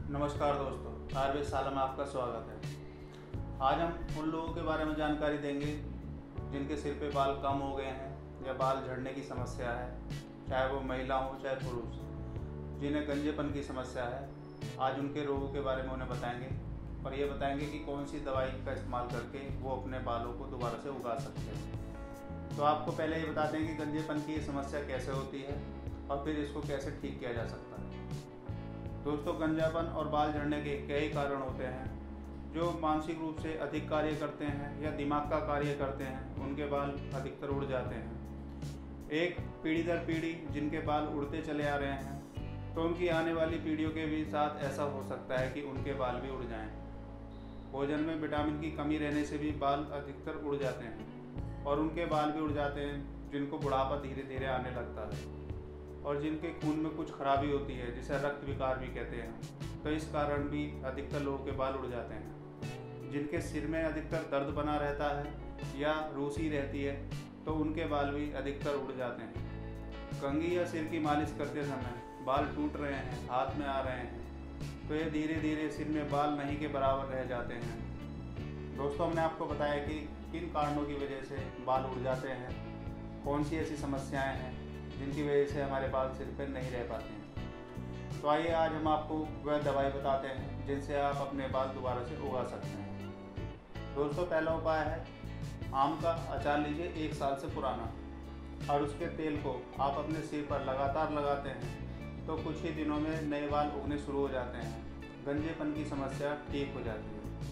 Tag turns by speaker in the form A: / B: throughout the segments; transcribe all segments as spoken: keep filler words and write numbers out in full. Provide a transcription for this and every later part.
A: नमस्कार दोस्तों, आयुर्वेद शाला में आपका स्वागत है। आज हम उन लोगों के बारे में जानकारी देंगे जिनके सिर पे बाल कम हो गए हैं या बाल झड़ने की समस्या है, चाहे वो महिला हो चाहे पुरुष, जिन्हें गंजेपन की समस्या है। आज उनके रोगों के बारे में उन्हें बताएंगे और ये बताएंगे कि कौन सी दवाई का इस्तेमाल करके वो अपने बालों को दोबारा से उगा सकते हैं। तो आपको पहले ये बता दें कि गंजेपन की ये समस्या कैसे होती है और फिर इसको कैसे ठीक किया जा सकता है। दोस्तों, गंजापन और बाल झड़ने के कई कारण होते हैं। जो मानसिक रूप से अधिक कार्य करते हैं या दिमाग का कार्य करते हैं, उनके बाल अधिकतर उड़ जाते हैं। एक पीढ़ी दर पीढ़ी जिनके बाल उड़ते चले आ रहे हैं, तो उनकी आने वाली पीढ़ियों के भी साथ ऐसा हो सकता है कि उनके बाल भी उड़ जाएं। भोजन में विटामिन की कमी रहने से भी बाल अधिकतर उड़ जाते हैं और उनके बाल भी उड़ जाते हैं, जिनको बुढ़ापा धीरे धीरे आने लगता है और जिनके खून में कुछ खराबी होती है, जिसे रक्त विकार भी कहते हैं। तो इस कारण भी अधिकतर लोगों के बाल उड़ जाते हैं। जिनके सिर में अधिकतर दर्द बना रहता है या रूसी रहती है, तो उनके बाल भी अधिकतर उड़ जाते हैं। कंघी या सिर की मालिश करते समय बाल टूट रहे हैं, हाथ में आ रहे हैं, तो ये धीरे धीरे सिर में बाल नहीं के बराबर रह जाते हैं। दोस्तों, हमने आपको बताया कि किन कारणों की वजह से बाल उड़ जाते हैं, कौन सी ऐसी समस्याएं हैं जिनकी वजह से हमारे बाल सिर पर नहीं रह पाते हैं। तो आइए आज हम आपको वह दवाई बताते हैं जिनसे आप अपने बाल दोबारा से उगा सकते हैं। दोस्तों, पहला उपाय है आम का अचार लीजिए एक साल से पुराना, और उसके तेल को आप अपने सिर पर लगातार लगाते हैं तो कुछ ही दिनों में नए बाल उगने शुरू हो जाते हैं। गंजेपन की समस्या ठीक हो जाती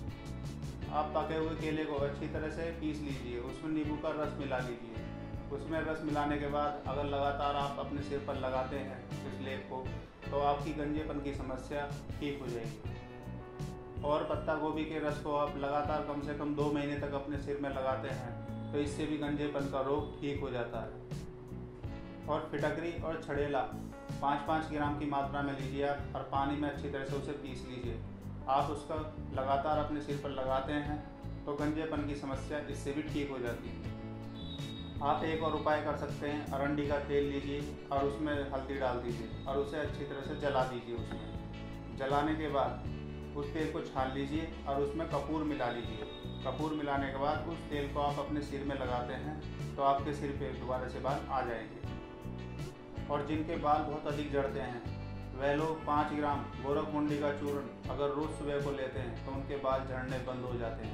A: है। आप पके हुए केले को अच्छी तरह से पीस लीजिए, उसमें नींबू का रस मिला लीजिए। उसमें रस मिलाने के बाद अगर लगातार आप अपने सिर पर लगाते हैं इस लेप को, तो आपकी गंजेपन की समस्या ठीक हो जाएगी। और पत्ता गोभी के रस को आप लगातार कम से कम दो महीने तक अपने सिर में लगाते हैं तो इससे भी गंजेपन का रोग ठीक हो जाता है। और फिटकरी और छड़ेला पाँच पाँच ग्राम की मात्रा में लीजिए आप, और पानी में अच्छी तरह से उसे पीस लीजिए। आप उसका लगातार अपने सिर पर लगाते हैं तो गंजेपन की समस्या इससे भी ठीक हो जाती है। आप एक और उपाय कर सकते हैं, अरंडी का तेल लीजिए और उसमें हल्दी डाल दीजिए और उसे अच्छी तरह से जला दीजिए। उसमें जलाने के बाद उस तेल को छान लीजिए और उसमें कपूर मिला लीजिए। कपूर मिलाने के बाद उस तेल को आप अपने सिर में लगाते हैं तो आपके सिर पे दोबारा से बाल आ जाएंगे। और जिनके बाल बहुत अधिक झड़ते हैं, वह लोग पाँच ग्राम गोरखमुंडी का चूर्ण अगर रोज़ सुबह को लेते हैं तो उनके बाल झड़ने बंद हो जाते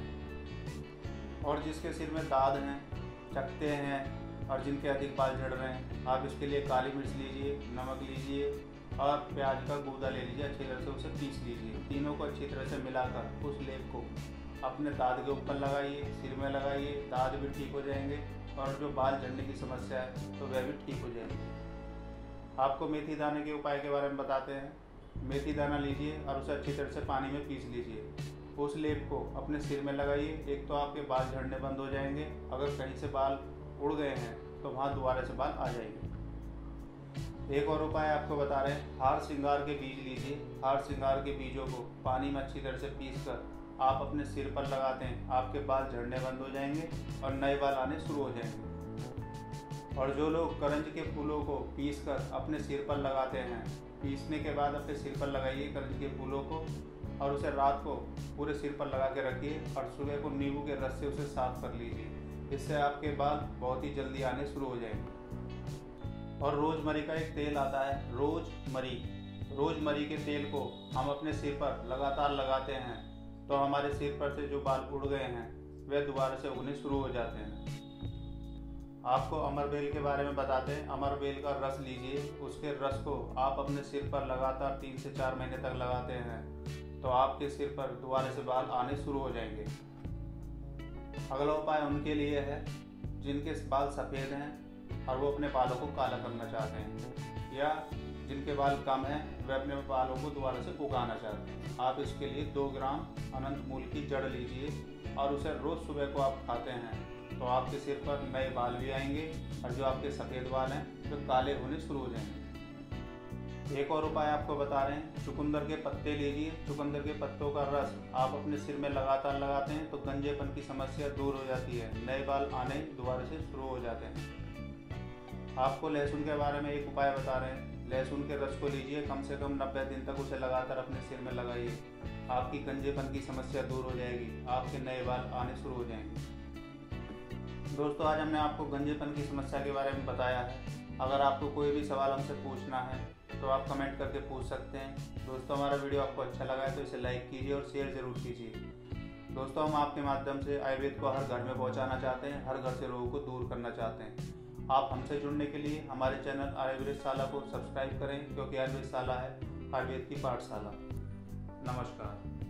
A: हैं। और जिसके सिर में दाद हैं, चकते हैं और जिनके अधिक बाल झड़ रहे हैं, आप इसके लिए काली मिर्च लीजिए, नमक लीजिए और प्याज का गूदा ले लीजिए। अच्छी तरह से उसे पीस लीजिए। तीनों को अच्छी तरह से मिलाकर उस लेप को अपने दाद के ऊपर लगाइए, सिर में लगाइए। दाद भी ठीक हो जाएंगे और जो बाल झड़ने की समस्या है तो वह भी ठीक हो जाएगी। आपको मेथी दाने के उपाय के बारे में बताते हैं। मेथी दाना लीजिए और उसे अच्छी तरह से पानी में पीस लीजिए। उस लेप को अपने सिर में लगाइए। एक तो आपके बाल झड़ने बंद हो जाएंगे, अगर कहीं से बाल उड़ गए हैं तो वहाँ दोबारा से बाल आ जाएंगे। एक और उपाय आपको बता रहे हैं, हार श्रृंगार के बीज लीजिए। हार श्रृंगार के बीजों को पानी में अच्छी तरह से पीस कर आप अपने सिर पर लगाते हैं, आपके बाल झड़ने बंद हो जाएंगे और नए बाल आने शुरू हो जाएंगे। और जो लोग करंज के फूलों को पीस कर अपने सिर पर लगाते हैं, पीसने के बाद अपने सिर पर लगाइए करंज के फूलों को और उसे रात को पूरे सिर पर लगा के रखिए और सुबह को नींबू के रस से उसे साफ कर लीजिए। इससे आपके बाल बहुत ही जल्दी आने शुरू हो जाएंगे। और रोजमरी का एक तेल आता है, रोजमरी। रोजमरी के तेल को हम अपने सिर पर लगातार लगाते हैं तो हमारे सिर पर से जो बाल उड़ गए हैं वे दोबारा से उगने शुरू हो जाते हैं। आपको अमरबेल के बारे में बताते हैं। अमरबेल का रस लीजिए, उसके रस को आप अपने सिर पर लगातार तीन से चार महीने तक लगाते हैं तो आपके सिर पर दोबारा से बाल आने शुरू हो जाएंगे। अगला उपाय उनके लिए है जिनके बाल सफ़ेद हैं और वो अपने बालों को काला करना चाहते हैं, या जिनके बाल कम हैं वे अपने बालों को दोबारा से उगाना चाहते हैं। आप इसके लिए दो ग्राम अनंत मूल की जड़ लीजिए और उसे रोज़ सुबह को आप खाते हैं तो आपके सिर पर नए बाल भी आएंगे और जो आपके सफ़ेद बाल हैं वे तो काले होने शुरू हो जाएंगे। एक और उपाय आपको बता रहे हैं, चुकंदर के पत्ते लीजिए। चुकंदर के पत्तों का रस आप अपने सिर में लगातार लगाते हैं तो गंजेपन की समस्या दूर हो जाती है, नए बाल आने दोबारा से शुरू हो जाते हैं। आपको लहसुन के बारे में एक उपाय बता रहे हैं। लहसुन के रस को लीजिए, कम से कम नब्बे दिन तक उसे लगातार अपने सिर में लगाइए। आपकी गंजेपन की समस्या दूर हो जाएगी, आपके नए बाल आने शुरू हो जाएंगे। दोस्तों, आज हमने आपको गंजेपन की समस्या के बारे में बताया है। अगर आपको कोई भी सवाल हमसे पूछना है तो आप कमेंट करके पूछ सकते हैं। दोस्तों, हमारा वीडियो आपको अच्छा लगा है तो इसे लाइक कीजिए और शेयर ज़रूर कीजिए। दोस्तों, हम आपके माध्यम से आयुर्वेद को हर घर में पहुंचाना चाहते हैं, हर घर से रोगों को दूर करना चाहते हैं। आप हमसे जुड़ने के लिए हमारे चैनल आयुर्वेदशाला को सब्सक्राइब करें, क्योंकि आयुर्वेदशाला है आयुर्वेद की पाठशाला। नमस्कार।